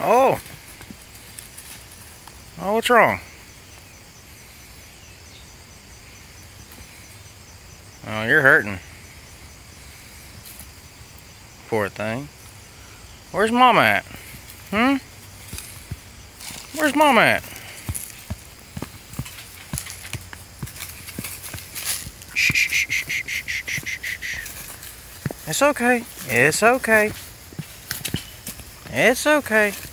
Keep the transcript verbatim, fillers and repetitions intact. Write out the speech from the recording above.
Oh. Oh, what's wrong? Oh, you're hurting. Poor thing. Where's Mama at? Hmm? Where's Mama at? Shh, shh, shh, shh, shh, shh, shh, shh. It's okay. It's okay. It's okay.